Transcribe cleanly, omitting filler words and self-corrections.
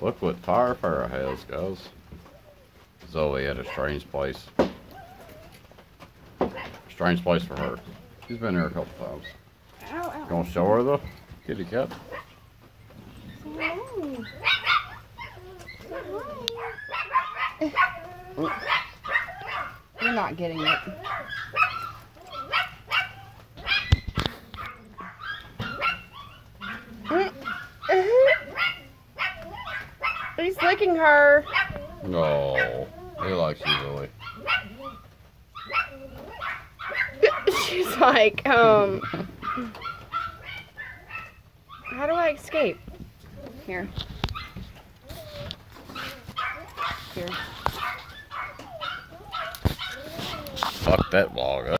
Look what Panther has, guys. Zoey at a strange place. Strange place for her. She's been here a couple times. Ow, ow. Gonna show her the kitty cat? You're not getting it. He's licking her. No, he likes you, Zoey. She's like, how do I escape? Here. Here. Fuck that vlog.